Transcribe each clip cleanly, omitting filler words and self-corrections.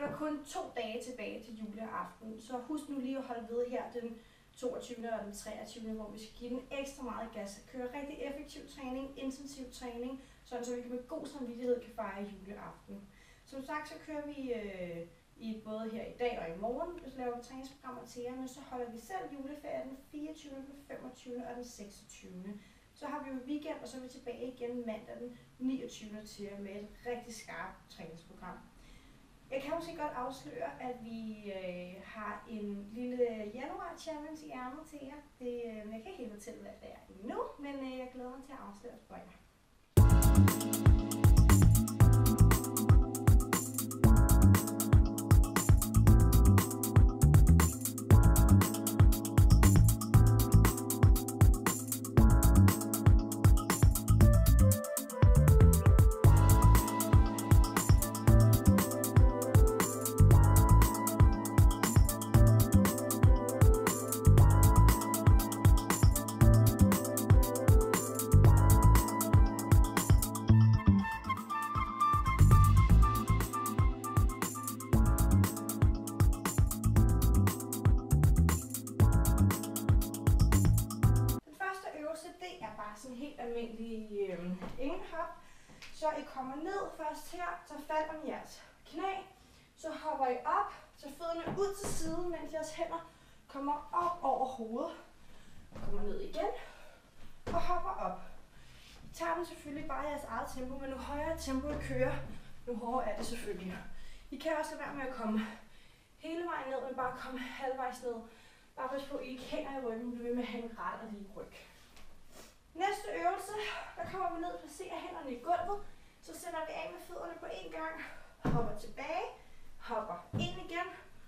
der kun 2 dage tilbage til juleaften, så husk nu lige at holde ved her den 22. og den 23. hvor vi skal give den ekstra meget gas. Køre rigtig effektiv træning, intensiv træning, sådan så vi med god samvittighed kan fejre juleaften. Som sagt, så kører vi i både her i dag og i morgen, så laver vi træningsprogrammer til jer, men så holder vi selv juleferie den 24., den 25. og den 26. Så har vi jo weekend, og så er vi tilbage igen mandag den 29. til med et rigtig skarpt træningsprogram. Jeg kan måske godt afsløre, at vi har en lille januar-challenge i ærmet til jer. Jeg kan ikke helt fortælle, hvad det er endnu, men jeg glæder mig til at afsløre det for jer. Sådan helt almindelig engelhop. Så I kommer ned først her, tager fat om jeres knæ, så hopper I op, tager fødderne ud til siden, mens jeres hænder kommer op over hovedet. Kommer ned igen og hopper op. I tager den selvfølgelig bare i jeres eget tempo, men nu højere tempo I kører, nu hårdere er det selvfølgelig. I kan også lade være med at komme hele vejen ned, men bare komme halvvejs ned. Bare pas på, at I ikke hænger i ryggen, bliv ved med at hænge ret og lige ryg. Næste øvelse, der kommer vi ned og placerer hænderne i gulvet. Så sætter vi af med fødderne på en gang. Hopper tilbage. Hopper ind igen.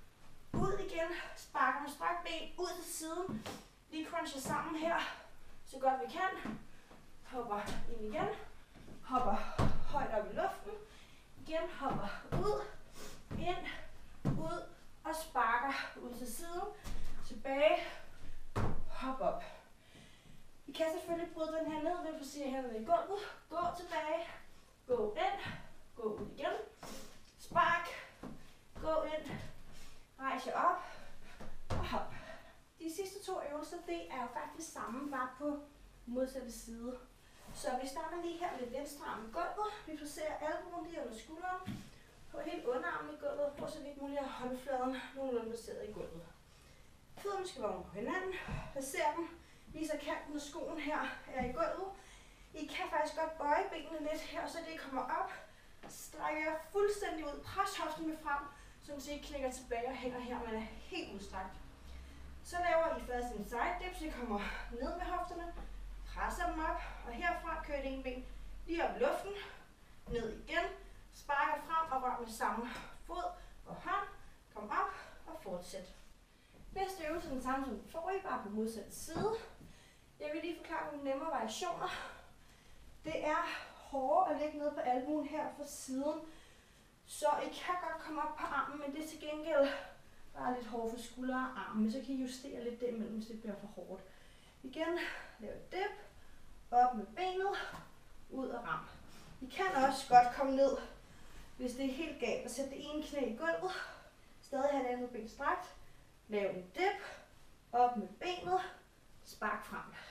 Ud igen. Sparker med strakt ben ud til siden. Lige cruncher sammen her, så godt vi kan. Hopper ind igen. Hopper højt op i luften. Igen hopper ud. Ind. Ud. Og sparker ud til siden. Tilbage. Hop op. I kan selvfølgelig bryde den her ned ved at placere hænderne i gulvet. Gå tilbage. Gå ind. Gå ud igen. Spark. Gå ind. Rejs jer op. Og hop. De sidste 2 øvelser, det er jo faktisk samme, bare på modsatte side. Så vi starter lige her med venstre arm i gulvet. Vi placerer albuen lige under skulderen. På helt underarmen i gulvet. Prøv så vidt muligt at have håndfladen nogenlunde placeret i gulvet. Fødderne skal være oven på hinanden. Placer dem. Viser kanten af skoen her er i gulvet. I kan faktisk godt bøje benene lidt her, så det kommer op. Strækker jer fuldstændig ud. Pres hoftene frem, så I ikke knækker tilbage og hænger her, man er helt udstrakt. Så laver I først en side dip, så I kommer ned med hofterne. Presser dem op, og herfra kører det ene ben lige op i luften. Ned igen. Sparker frem og rør med samme fod og hånd. Kom op og fortsæt. Næste øvelse er den samme som forrige, bare på modsatte side. Jeg vil lige forklare nogle nemmere variationer. Det er hårdere at lægge ned på albuen her fra siden. Så I kan godt komme op på armen, men det er til gengæld bare lidt hårdt for skuldre og armen. Men så kan I justere lidt derimellem, hvis det bliver for hårdt. Igen, lav et dip. Op med benet. Ud og ram. I kan også godt komme ned, hvis det er helt galt, og sætte det ene knæ i gulvet. Stadig have det andet ben strakt. Lav en dip. Op med benet. Spark frem.